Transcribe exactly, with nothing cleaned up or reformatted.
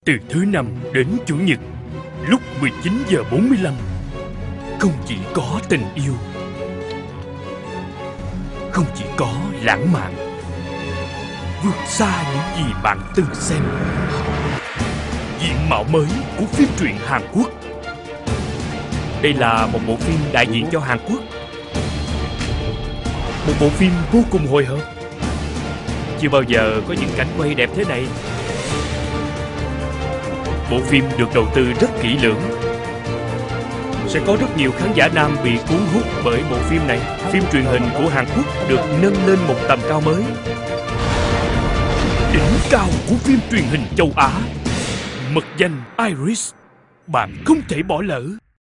Từ thứ năm đến chủ nhật lúc mười chín giờ bốn mươi lăm. Không chỉ có tình yêu, không chỉ có lãng mạn, vượt xa những gì bạn từng xem. Diện mạo mới của phim truyện Hàn Quốc. Đây là một bộ phim đại diện cho Hàn Quốc. Một bộ phim vô cùng hồi hộp. Chưa bao giờ có những cảnh quay đẹp thế này. Bộ phim được đầu tư rất kỹ lưỡng. Sẽ có rất nhiều khán giả nam bị cuốn hút bởi bộ phim này. Phim truyền hình của Hàn Quốc được nâng lên một tầm cao mới. Đỉnh cao của phim truyền hình châu Á. Mật danh Iris. Bạn không thể bỏ lỡ.